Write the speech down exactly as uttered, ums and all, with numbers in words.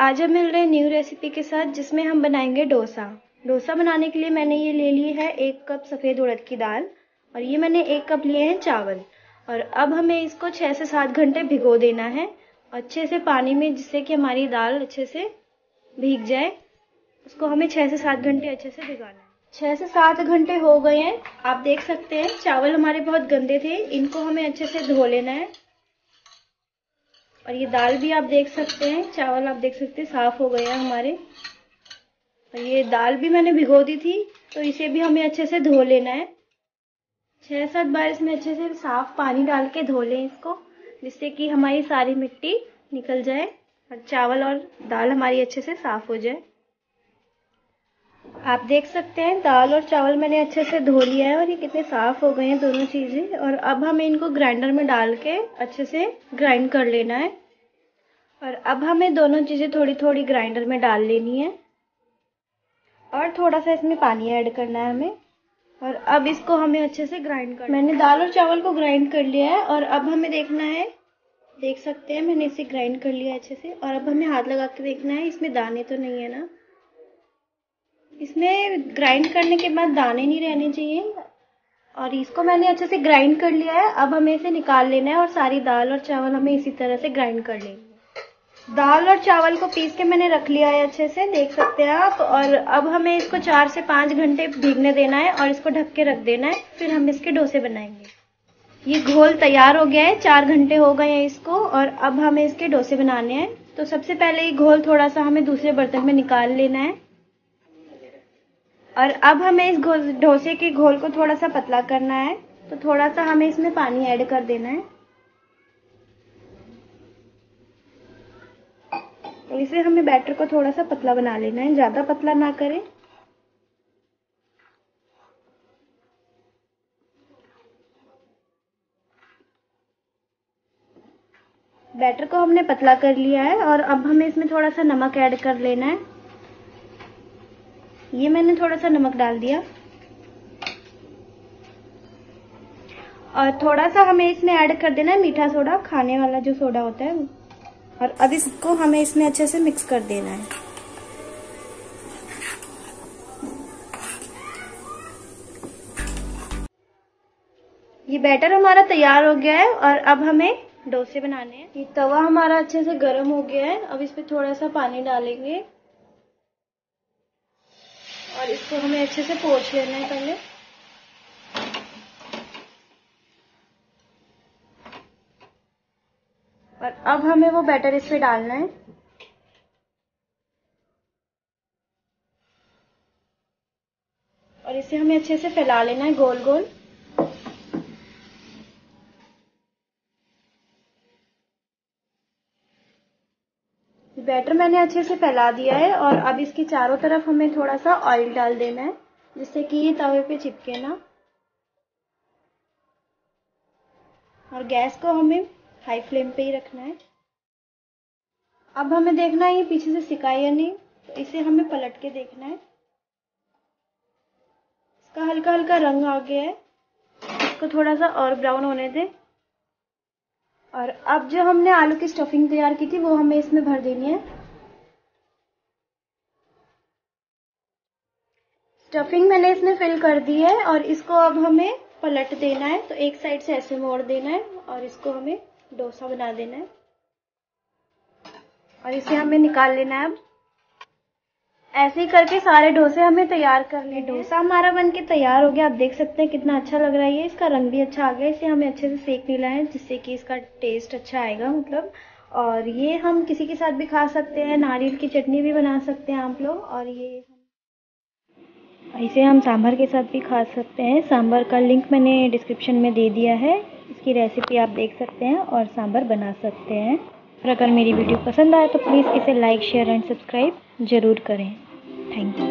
आज हम मिल रहे हैं न्यू रेसिपी के साथ, जिसमें हम बनाएंगे डोसा। डोसा बनाने के लिए मैंने ये ले ली है एक कप सफ़ेद उड़द की दाल, और ये मैंने एक कप लिए हैं चावल। और अब हमें इसको छः से सात घंटे भिगो देना है अच्छे से पानी में, जिससे कि हमारी दाल अच्छे से भीग जाए। उसको हमें छः से सात घंटे अच्छे से भिगाना है। छः से सात घंटे हो गए हैं, आप देख सकते हैं चावल हमारे बहुत गंदे थे, इनको हमें अच्छे से धो लेना है। और ये दाल भी आप देख सकते हैं, चावल आप देख सकते हैं साफ हो गए हैं हमारे। और ये दाल भी मैंने भिगो दी थी, तो इसे भी हमें अच्छे से धो लेना है। छह सात बार इसमें अच्छे से साफ पानी डाल के धो लें इसको, जिससे कि हमारी सारी मिट्टी निकल जाए और चावल और दाल हमारी अच्छे से साफ हो जाए। आप देख सकते हैं दाल और चावल मैंने अच्छे से धो लिया है और ये कितने साफ हो गए हैं दोनों चीज़ें। और अब हमें इनको ग्राइंडर में डाल के अच्छे से ग्राइंड कर लेना है। और अब हमें दोनों चीज़ें थोड़ी थोड़ी ग्राइंडर में डाल लेनी है और थोड़ा सा इसमें पानी ऐड करना है हमें। और अब इसको हमें अच्छे से ग्राइंड करना है। मैंने दाल और चावल को ग्राइंड कर लिया है और अब हमें देखना है, देख सकते हैं मैंने इसे ग्राइंड कर लिया है अच्छे से। और अब हमें हाथ लगा के देखना है इसमें दाने तो नहीं है ना। इसमें ग्राइंड करने के बाद दाने नहीं रहने चाहिए। और इसको मैंने अच्छे से ग्राइंड कर लिया है। अब हमें इसे निकाल लेना है और सारी दाल और चावल हमें इसी तरह से ग्राइंड कर लेंगे। दाल और चावल को पीस के मैंने रख लिया है अच्छे से, देख सकते हैं आप। और अब हमें इसको चार से पाँच घंटे भीगने देना है और इसको ढक के रख देना है, फिर हम इसके डोसे बनाएंगे। ये घोल तैयार हो गया है, चार घंटे हो गए हैं इसको। और अब हमें इसके डोसे बनाने हैं। तो सबसे पहले ये घोल थोड़ा सा हमें दूसरे बर्तन में निकाल लेना है। और अब हमें इस डोसे के घोल को थोड़ा सा पतला करना है, तो थोड़ा सा हमें इसमें पानी ऐड कर देना है। तो इसे हमें बैटर को थोड़ा सा पतला बना लेना है, ज़्यादा पतला ना करें। बैटर को हमने पतला कर लिया है और अब हमें इसमें थोड़ा सा नमक ऐड कर लेना है। ये मैंने थोड़ा सा नमक डाल दिया। और थोड़ा सा हमें इसमें ऐड कर देना है मीठा सोडा, खाने वाला जो सोडा होता है वो। और अब इसको हमें इसमें अच्छे से मिक्स कर देना है। ये बैटर हमारा तैयार हो गया है और अब हमें डोसे बनाने हैं। ये तवा हमारा अच्छे से गर्म हो गया है। अब इस पे थोड़ा सा पानी डालेंगे और इसको हमें अच्छे से पोंछ लेना है पहले। और अब हमें वो बैटर इस पे डालना है। और इसे हमें अच्छे से फैला लेना है गोल गोल। बैटर मैंने अच्छे से फैला दिया है और अब इसकी चारों तरफ हमें थोड़ा सा ऑयल डाल देना है, जिससे कि ये तवे पे चिपके ना। और गैस को हमें हाई फ्लेम पे ही रखना है। अब हमें देखना है ये पीछे से सिका या नहीं, तो इसे हमें पलट के देखना है। इसका हल्का हल्का रंग आ गया है, इसको थोड़ा सा और ब्राउन होने दें। और अब जो हमने आलू की स्टफिंग तैयार की थी वो हमें इसमें भर देनी है। स्टफिंग मैंने इसमें फिल कर दी है और इसको अब हमें पलट देना है। तो एक साइड से ऐसे मोड़ देना है और इसको हमें डोसा बना देना है। और इसे हमें निकाल लेना है। अब ऐसे ही करके सारे डोसे हमें तैयार कर लें। डोसा हमारा बनके तैयार हो गया, आप देख सकते हैं कितना अच्छा लग रहा है। ये इसका रंग भी अच्छा आ गया। इसे हमें अच्छे से सेक लेना है, जिससे कि इसका टेस्ट अच्छा आएगा मतलब। और ये हम किसी के साथ भी खा सकते हैं, नारियल की चटनी भी बना सकते हैं आप लोग। और ये इसे हम सांभर के साथ भी खा सकते हैं। सांभर का लिंक मैंने डिस्क्रिप्शन में दे दिया है, इसकी रेसिपी आप देख सकते हैं और सांभर बना सकते हैं। और अगर मेरी वीडियो पसंद आए तो प्लीज़ इसे लाइक शेयर एंड सब्सक्राइब ज़रूर करें। Thank you.